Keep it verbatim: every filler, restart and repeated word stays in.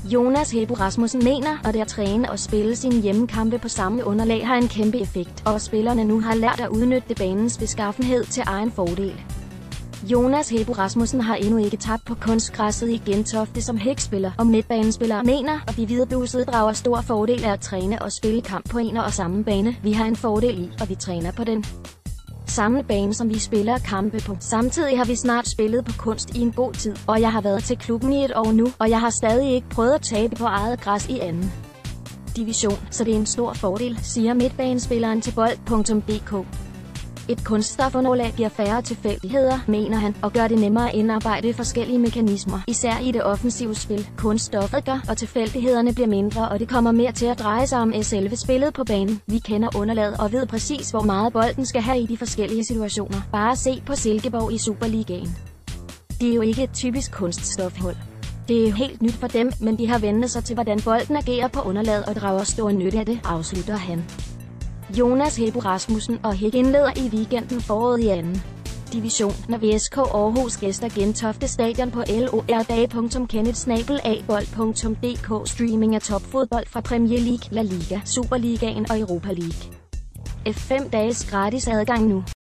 Jonas Hebo Rasmussen mener, at det at træne og spille sine hjemmekampe på samme underlag har en kæmpe effekt, og spillerne nu har lært at udnytte banens beskaffenhed til egen fordel. Jonas Hebo Rasmussen har endnu ikke tabt på kunstgræsset i Gentofte som hækspiller, og midtbanespillere mener, at de hvideblusede drager stor fordel af at træne og spille kamp på en og samme bane. Vi har en fordel i, og vi træner på den samme bane, som vi spiller kampe på. Samtidig har vi snart spillet på kunst i en god tid, og jeg har været til klubben i et år nu, og jeg har stadig ikke prøvet at tabe på eget græs i anden division, så det er en stor fordel, siger midtbanespilleren til bold punktum d k. Et kunststofunderlag giver færre tilfældigheder, mener han, og gør det nemmere at indarbejde forskellige mekanismer, især i det offensive spil. Kunststoffet gør, og tilfældighederne bliver mindre, og det kommer mere til at dreje sig om selve spillet på banen. Vi kender underlaget og ved præcis, hvor meget bolden skal have i de forskellige situationer. Bare se på Silkeborg i Superligaen. Det er jo ikke et typisk kunststofhold. Det er jo helt nyt for dem, men de har vendt sig til, hvordan bolden agerer på underlaget og drager stor nytte af det, afslutter han. Jonas Hebo Rasmussen og Hæk indleder i weekenden foråret i anden division, når V S K Aarhus gæster Gentofte Stadion på lordag punktum kenneth snabel-a bold punktum d k. Streaming af topfodbold fra Premier League, La Liga, Superligaen og Europa League. F fem dages gratis adgang nu.